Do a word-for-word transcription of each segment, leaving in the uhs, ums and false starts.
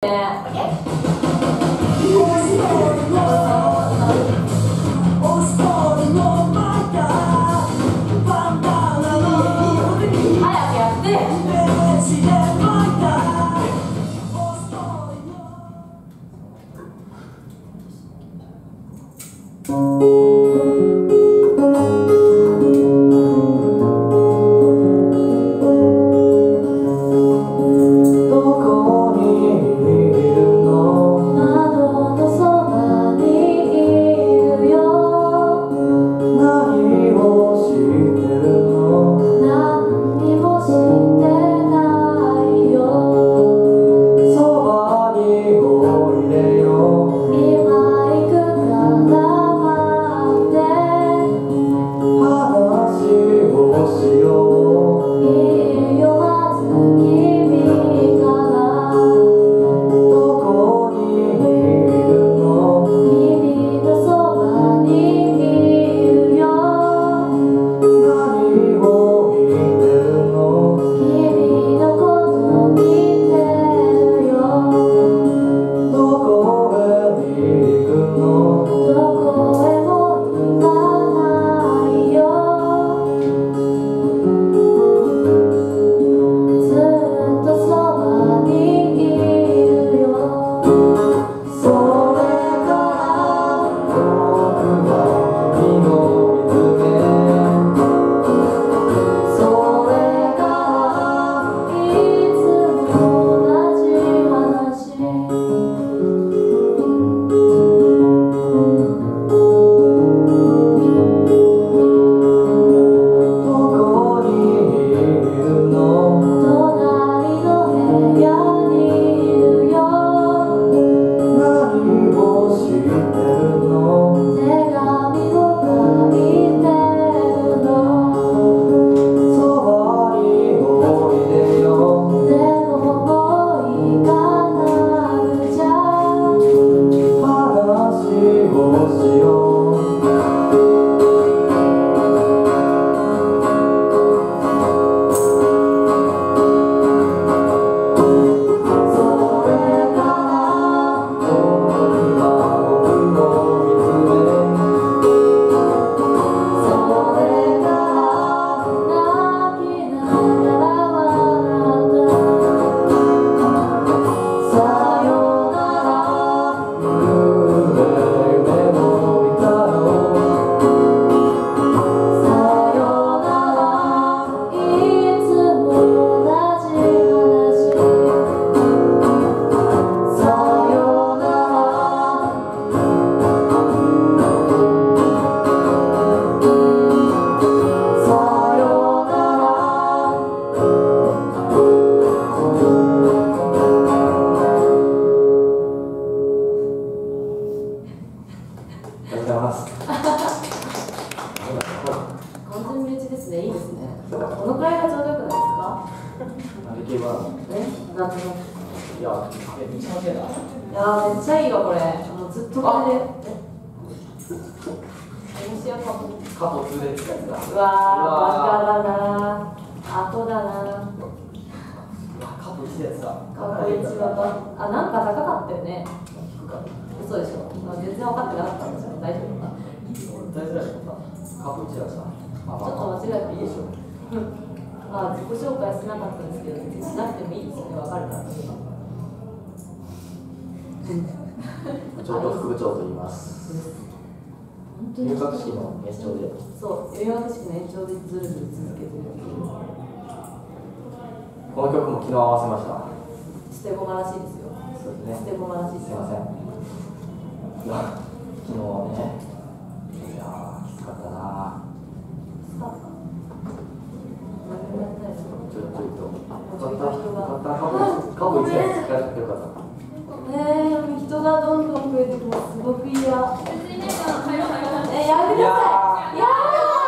この曲も昨日合わせました。 捨て駒らしいですよ。 そうですね。 捨て駒らしいです。 すいません。いや、昨日ね、いやー、きつかったな。 きつかった。何やったんですか。 ちょっとちょっと。 ちょっと人が。 買ったカップ一台使ってよかった。 ねえ、人がどんどん増えてきます。すごく嫌。え、やめてください。いや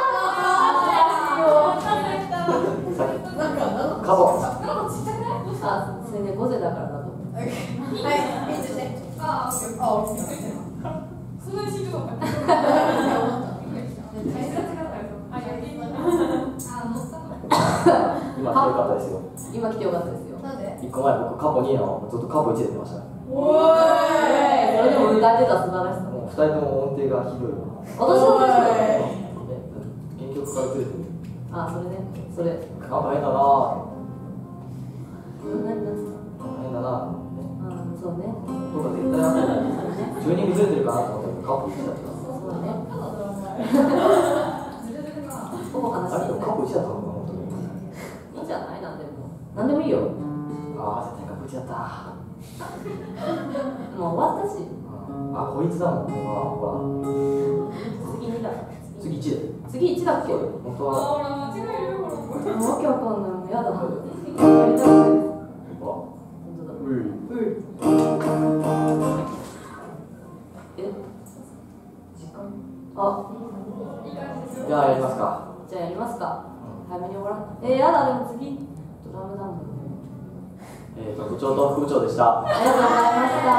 ー。 カボ。 あ、それね、ゴゼだからだと思う。はい、編集して。あ、オッケー、あ、オッケー。そんなにしんどかった。 今来てよかったですよ。 今来てよかったですよ。 なんで？ 一個前僕過去にのずっと過去いちで出ましたね。 おーい。それでも歌えてた素晴らしさ。 もうふたりとも音程がひどいわ。 私も大丈夫。 原曲からずれてる。 あ、それね。それ。 あ、大変だなぁ。 何ですか？ 大変だなぁ。 あ、そうね。 とか絶対やってない。チューニングずれてるかなと思ったけど過去いちだった。 そうね。ほぼ話あれして過去いちだったのか本当に。 いいんじゃない？なんでも。なんでもいいよ。 ああ、絶対過去いちだった。 もう終わったし。 あ、こいつだもん。ほら。 次にだ。 次いちで。 次いちだっけ？ 本当は。 わけわかんない。もうやだ。やりたくない。本当だ。 うい。 え？時間？あ。 じゃあやりますか。 じゃあやりますか。早めに終わらん。えー、やだ。でも次ドラムだもん。 えっと部長と副部長でした。 ありがとうございました。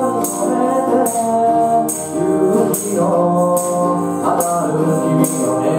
当たる君の